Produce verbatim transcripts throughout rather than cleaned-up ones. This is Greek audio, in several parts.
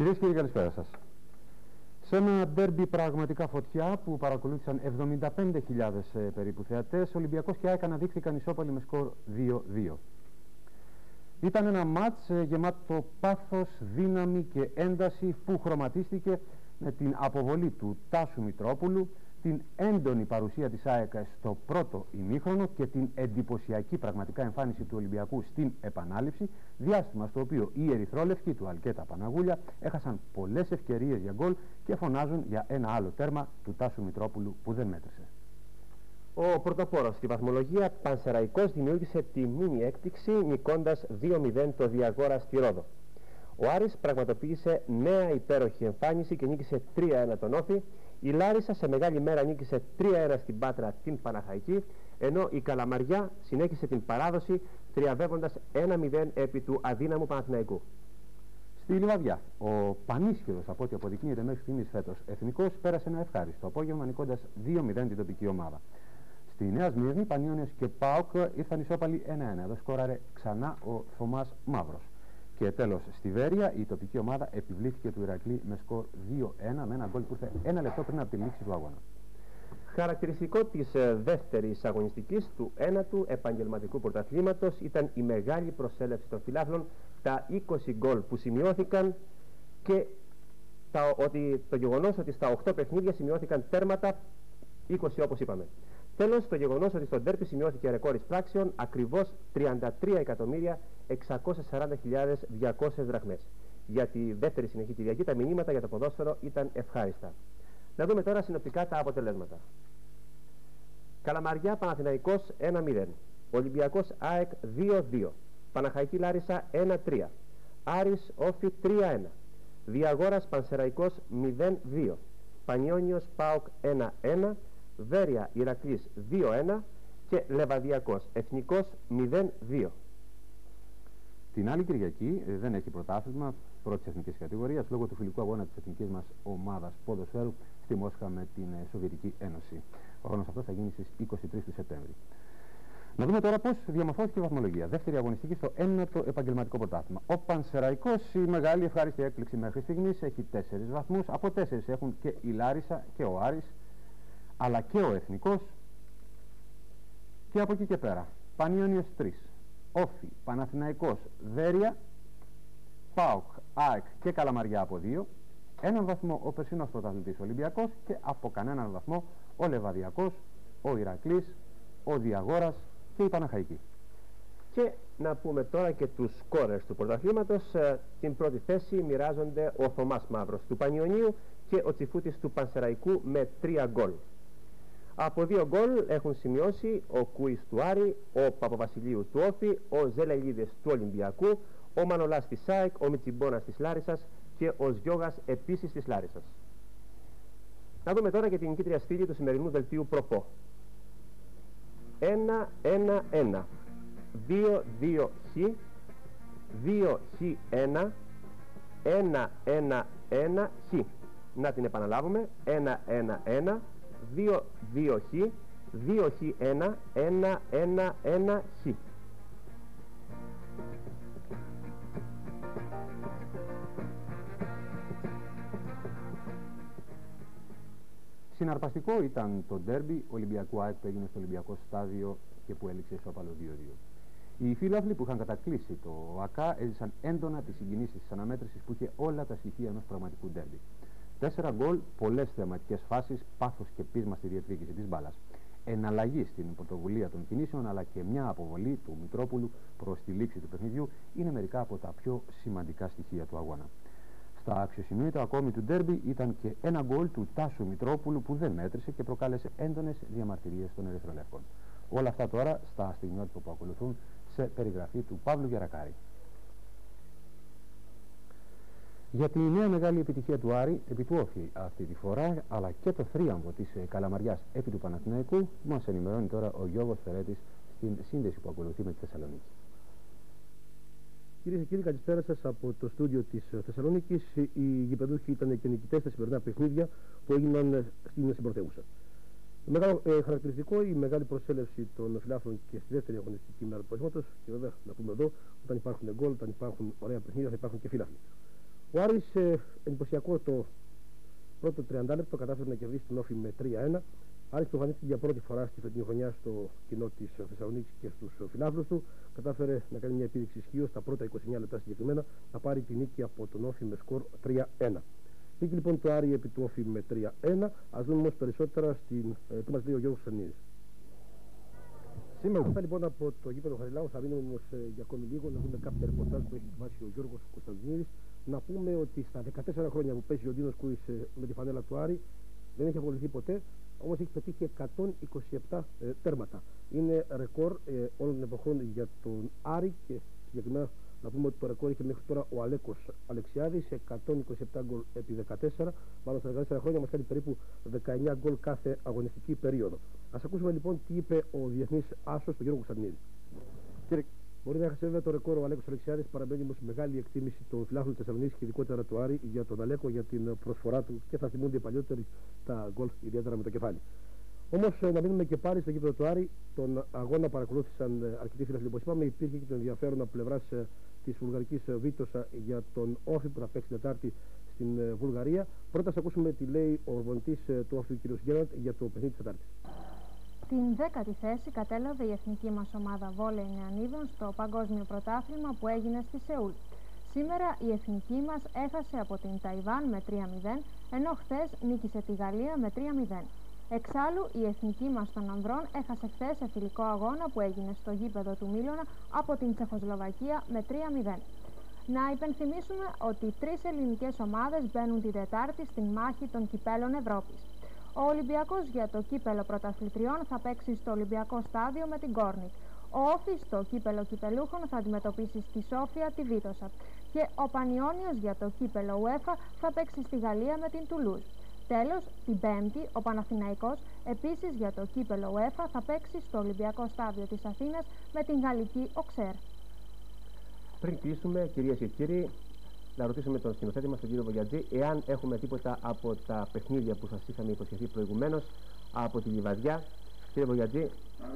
Κυρίες και κύριοι, καλησπέρα σας. Σε ένα ντέρμπι πραγματικά φωτιά που παρακολούθησαν εβδομήντα πέντε χιλιάδες ε, περίπου θεατές, Ολυμπιακός και ΑΕΚ αναδείχθηκαν ισόπαλοι με σκορ δύο δύο. Ήταν ένα μάτς ε, γεμάτο πάθος, δύναμη και ένταση που χρωματίστηκε με την αποβολή του Τάσου Μητρόπουλου, την έντονη παρουσία της ΑΕΚ στο πρώτο ημίχρονο και την εντυπωσιακή πραγματικά εμφάνιση του Ολυμπιακού στην επανάληψη, διάστημα στο οποίο οι ερυθρόλευκοι του Αλκέτα Παναγούλια έχασαν πολλές ευκαιρίες για γκολ και φωνάζουν για ένα άλλο τέρμα του Τάσου Μητρόπουλου που δεν μέτρησε. Ο πρωτοπόρος στη βαθμολογία Πανσεραϊκός δημιούργησε τη μίνι έκπληξη νικώντας δύο μηδέν το Διαγόρα στη Ρόδο. Ο Άρης πραγματοποίησε νέα υπέροχη εμφάνιση και νίκησε τρία ένα τον Όφη. Η Λάρισα σε μεγάλη μέρα νίκησε τρία ένα στην Πάτρα την Παναχαϊκή, ενώ η Καλαμαριά συνέχισε την παράδοση θριαβεύοντας ένα μηδέν επί του αδύναμου Παναθηναϊκού. Στη Λιβαδιά, ο πανίσχυρος από ό,τι αποδεικνύεται μέχρι στιγμής φέτος Εθνικός πέρασε ένα ευχάριστο απόγευμα νικώντας δύο μηδέν την τοπική ομάδα. Στη Νέα Σμύρνη, Πανιόνιος και ΠΑΟΚ ήρθαν ισόπαλοι ένα ένα. Εδώ σκόραρε ξανά ο Θωμάς Μαύρος. Και τέλος, στη Βέρεια η τοπική ομάδα επιβλήθηκε του Ηρακλή με σκορ δύο ένα με ένα γκολ που ήρθε ένα λεπτό πριν από τη λήξη του αγώνα. Χαρακτηριστικό της δεύτερης αγωνιστικής του ένατου επαγγελματικού πρωταθλήματος ήταν η μεγάλη προσέλευση των φιλάθλων, τα είκοσι γκολ που σημειώθηκαν και τα, ότι, το γεγονός ότι στα οκτώ παιχνίδια σημειώθηκαν τέρματα είκοσι όπως είπαμε. Τέλος, το γεγονός ότι στο ντέρπι σημειώθηκε ρεκόρ εισπράξεων ακριβώς τριάντα τρία εκατομμύρια εξακόσιες σαράντα χιλιάδες διακόσιες δραχμές. Για τη δεύτερη συνεχή Κυριακή τα μηνύματα για το ποδόσφαιρο ήταν ευχάριστα. Να δούμε τώρα συνοπτικά τα αποτελέσματα. Καλαμαριά Παναθηναϊκός ένα μηδέν, Ολυμπιακός ΑΕΚ δύο δύο, Παναχαϊκή Λάρισα ένα τρία, Άρης Όφη τρία ένα, Διαγόρας Πανσεραϊκός μηδέν δύο, Πανιόνιος ΠΑΟΚ ένα ένα, Βέρεια Ηρακλής δύο ένα και Λεβαδιακός Εθνικός μηδέν δύο. Την άλλη Κυριακή ε, δεν έχει πρωτάθλημα πρώτης εθνικής κατηγορίας λόγω του φιλικού αγώνα της εθνικής μας ομάδας ποδοσφαίρου στη Μόσχα με την ε, Σοβιετική Ένωση. Ο αγώνας αυτός θα γίνει στις είκοσι τρεις του Σεπτέμβρη. Να δούμε τώρα πώς διαμορφώθηκε η βαθμολογία. Δεύτερη αγωνιστική στο ένατο επαγγελματικό πρωτάθλημα. Ο Πανσεραϊκός, η μεγάλη ευχάριστη έκπληξη μέχρι στιγμής, έχει τέσσερις βαθμούς. Από τέσσερις έχουν και η Λάρισα και ο Άρης, αλλά και ο Εθνικός. Και από εκεί και πέρα, Πανιόνιος τρία, Όφη, Παναθηναϊκός, Βέρεια, ΠΑΟΚ, ΑΕΚ και Καλαμαριά από δύο. Έναν βαθμό ο περσινός πρωταθλητής Ολυμπιακός και από κανέναν βαθμό ο Λεβαδιακός, ο Ηρακλής, ο Διαγόρας και η Παναχαϊκή. Και να πούμε τώρα και τους σκόρερς του πρωταθλήματος. Ε, την πρώτη θέση μοιράζονται ο Θωμάς Μαύρος του Πανιωνίου και ο Τσιφούτης του Πανσεραϊκού με τρία γκολ. Από δύο γκολ έχουν σημειώσει ο Κούης του Άρη, ο Παπαβασιλείου του Όφη, ο Ζελελίδης του Ολυμπιακού, ο Μανολάς της ΣΑΕΚ, ο Μιτσιμπόνας της Λάρισσας και ο Σγιώγας επίσης της Λάρισσας. Να δούμε τώρα και την νικήτρια στήλη του σημερινού δελτίου προπό. ένα ένα ένα, δύο δύο χ, δύο χ ένα, ένα ένα ένα χ. Να την επαναλάβουμε, ένα ένα ένα, δύο δύο χ, δύο χ ένα, ένα ένα ένα χ. Συναρπαστικό ήταν το ντέρμπι Ολυμπιακού ΑΕΚ που έγινε στο Ολυμπιακό Στάδιο και που έληξε ισόπαλο δύο δύο. Οι φίλαθλοι που είχαν κατακλείσει το ΑΚΑ έζησαν έντονα τις συγκινήσεις της αναμέτρησης που είχε όλα τα στοιχεία ενός πραγματικού ντέρμπι. Τέσσερα γκολ, πολλές θεαματικές φάσεις, πάθος και πείσμα στη διεκδίκηση της μπάλας. Εναλλαγή στην πρωτοβουλία των κινήσεων αλλά και μια αποβολή του Μητρόπουλου προς τη λήξη του παιχνιδιού είναι μερικά από τα πιο σημαντικά στοιχεία του αγώνα. Στα αξιοσημείωτα ακόμη του ντέρμπι ήταν και ένα γκολ του Τάσου Μητρόπουλου που δεν μέτρησε και προκάλεσε έντονες διαμαρτυρίες των ερυθρολεύκων. Όλα αυτά τώρα στα στιγμιότυπα που ακολουθούν σε περιγραφή του Παύλου Γερακάρη. Για τη νέα μεγάλη επιτυχία του Άρη επί του Όφη αυτή τη φορά, αλλά και το θρίαμβο της Καλαμαριάς επί του Παναθηναϊκού, μας ενημερώνει τώρα ο Γιώργος Φερέτης στην σύνδεση που ακολουθεί με τη Θεσσαλονίκη. Κυρίες και κύριοι, καλησπέρα σας από το στούντιο της Θεσσαλονίκης. Οι γηπεδούχοι ήταν και νικητές στα σημερινά παιχνίδια που έγιναν στην πρωτεύουσα. Μεγάλο ε, χαρακτηριστικό η μεγάλη προσέλευση των φιλάθλων και στη δεύτερη αγωνιστική μέρα του απογεύματος. Και βέβαια, να πούμε εδώ, όταν υπάρχουν γκολ, όταν υπάρχουν ωραία παιχνίδια, θα υπάρχουν και φιλάθλοι. Ο Άρης ε, εντυπωσιακό το πρώτο τριάντα λεπτό κατάφερε να κερδίσει την Όφη με τρία ένα. Άρης που εμφανίστηκε για πρώτη φορά στη φετινή χρονιά στο κοινό της Θεσσαλονίκης και στους φιλάθλους του, κατάφερε να κάνει μια επίδειξη ισχύως στα πρώτα είκοσι εννέα λεπτά συγκεκριμένα, να πάρει τη νίκη από τον Όφη με σκορ τρία ένα. Νίκη λοιπόν του Άρη επί του Όφη με τρία ένα. Ας δούμε όμως περισσότερα στην, ε, που μας λέει ο Γιώργος Σανίδης. Σήμερα λοιπόν από το γήπεδο Χαριλάου θα μείνουμε όμως ε, για ακόμη λίγο να δούμε κάποια ρεπορτάζ που έχει ετοιμάσει ο Γιώργος Κωνσταντινίδης. Να πούμε ότι στα δεκατέσσερα χρόνια που παίζει ο Ντίνος Κούης ε, με τη φανέλα του Άρη δεν έχει απολυθεί ποτέ, όμως έχει πετύχει εκατόν είκοσι επτά ε, τέρματα. Είναι ρεκόρ ε, όλων των εποχών για τον Άρη και συγκεκριμένα να πούμε ότι το ρεκόρ είχε μέχρι τώρα ο Αλέκος Αλεξιάδης, εκατόν είκοσι επτά γκολ επί δεκατέσσερα, μάλλον στα δεκατέσσερα χρόνια μας κάνει περίπου δεκαεννέα γκολ κάθε αγωνιστική περίοδο. Ας ακούσουμε λοιπόν τι είπε ο διεθνής άσος, τον Γιώργο Κωνσταντινίδη. Κύριε, μπορεί να έχασε βέβαια το ρεκόρ ο Αλέκος Αλεξιάδης, παραμένει όμως μεγάλη εκτίμηση των φιλάθλων της Θεσσαλονίκης και ειδικότερα του Άρη για τον Αλέκο, για την προσφορά του και θα θυμούνται οι παλιότεροι τα γκολ, ιδιαίτερα με το κεφάλι. Όμως να μείνουμε και πάλι στο γήπεδο του Άρη, τον αγώνα παρακολούθησαν αρκετοί φίλοι. Όπως είπαμε, υπήρχε και το ενδιαφέρον από πλευράς της βουλγαρικής Βίτοσα για τον Όφη που θα παίξει Τετάρτη στην Βουλγαρία. Πρώτα θα ακούσουμε τι λέει ο ορμονητής του Όφη, ο κ. Γκέραντ, για το παιχνίδι της Τετάρτης. Στην δέκατη θέση κατέλαβε η εθνική μας ομάδα βόλεϊ νεανίδων στο παγκόσμιο πρωτάθλημα που έγινε στη Σεούλ. Σήμερα η εθνική μας έχασε από την Ταϊβάν με τρία μηδέν, ενώ χθες νίκησε τη Γαλλία με τρία μηδέν. Εξάλλου, η εθνική μας των ανδρών έχασε χθες σε φιλικό αγώνα που έγινε στο γήπεδο του Μίλωνα από την Τσεχοσλοβακία με τρία μηδέν. Να υπενθυμίσουμε ότι τρεις ελληνικές ομάδες μπαίνουν τη Τετάρτη στην μάχη των κυπέλων Ευρώπης. Ο Ολυμπιακός για το κύπελο πρωταθλητριών θα παίξει στο Ολυμπιακό Στάδιο με την Κόρνικ. Ο Όφης στο κύπελο κυπελούχων θα αντιμετωπίσει στη Σόφια τη Βίτοσα. Και ο Πανιώνιος για το κύπελο UEFA θα παίξει στη Γαλλία με την Τουλούζ. Τέλος, την Πέμπτη, ο Παναθηναϊκός επίσης για το κύπελο UEFA θα παίξει στο Ολυμπιακό Στάδιο της Αθήνας με την γαλλική Οξέρ. Πριν κλείσουμε, κυρίες και κύριοι, να ρωτήσουμε τον σκηνοθέτη μας, τον κύριο Βογιατζή, εάν έχουμε τίποτα από τα παιχνίδια που σας είχαμε υποσχεθεί προηγουμένως από τη Λιβαδιά. Κύριε Βογιατζή.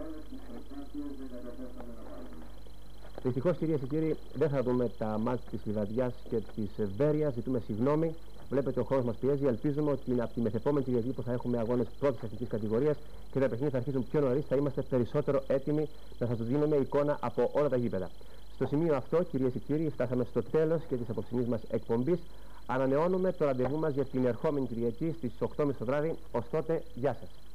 Δυστυχώς, κυρίες και κύριοι, δεν θα δούμε τα μάτς της Λιβαδιάς και της Βέρειας. Ζητούμε συγγνώμη. Βλέπετε, ο χρόνος μας πιέζει. Ελπίζουμε ότι από τη μεθεπόμενη Κυριακή που θα έχουμε αγώνες πρώτης εθνικής κατηγορίας και τα παιχνίδια θα αρχίσουν πιο νωρίς, θα είμαστε περισσότερο έτοιμοι να σας δίνουμε εικόνα από όλα τα γήπεδα. Στο σημείο αυτό, κυρίες και κύριοι, φτάσαμε στο τέλος και της απόψινής μας εκπομπής. Ανανεώνουμε το ραντεβού μας για την ερχόμενη Κυριακή στις οκτώ και μισή το βράδυ. Ως τότε, γεια σας.